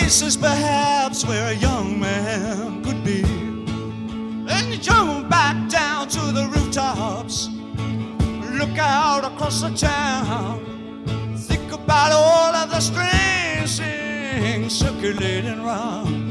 places perhaps where a young man could be. Then you jump back down to the rooftops, look out across the town, think about all of the strange things circulating round.